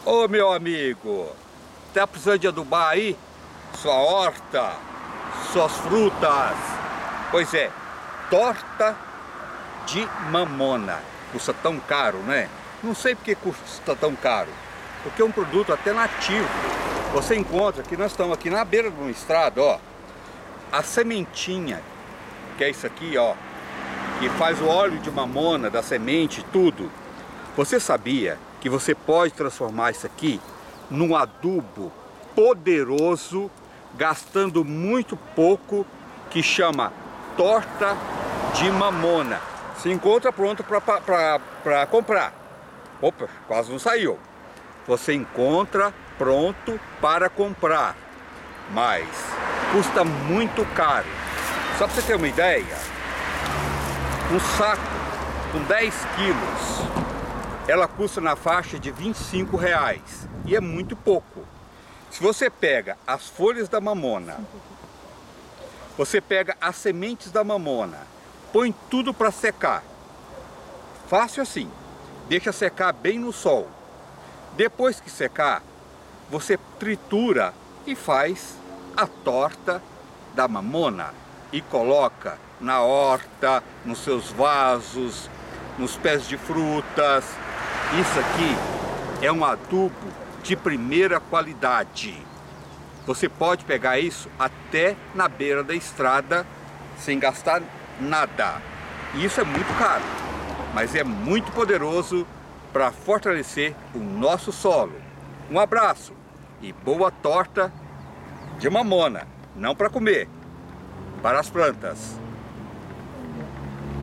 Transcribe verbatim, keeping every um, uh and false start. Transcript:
Ô meu amigo, tá precisando de adubar aí? Sua horta, suas frutas. Pois é, torta de mamona. Custa tão caro, né? Não sei porque custa tão caro. Porque é um produto até nativo. Você encontra que nós estamos aqui na beira de uma estrada, ó. A sementinha, que é isso aqui, ó, que faz o óleo de mamona, da semente, tudo. Você sabia que você pode transformar isso aqui num adubo poderoso, gastando muito pouco, que chama torta de mamona. Se encontra pronto para comprar. Opa, quase não saiu. Você encontra pronto para comprar, mas custa muito caro. Só para você ter uma ideia, um saco com dez quilos, ela custa na faixa de vinte e cinco reais, e é muito pouco. Se você pega as folhas da mamona, você pega as sementes da mamona, põe tudo para secar, fácil assim, deixa secar bem no sol. Depois que secar, você tritura e faz a torta da mamona e coloca na horta, nos seus vasos, nos pés de frutas. Isso aqui é um adubo de primeira qualidade. Você pode pegar isso até na beira da estrada sem gastar nada. E isso é muito caro, mas é muito poderoso para fortalecer o nosso solo. Um abraço e boa torta de mamona, não para comer, para as plantas.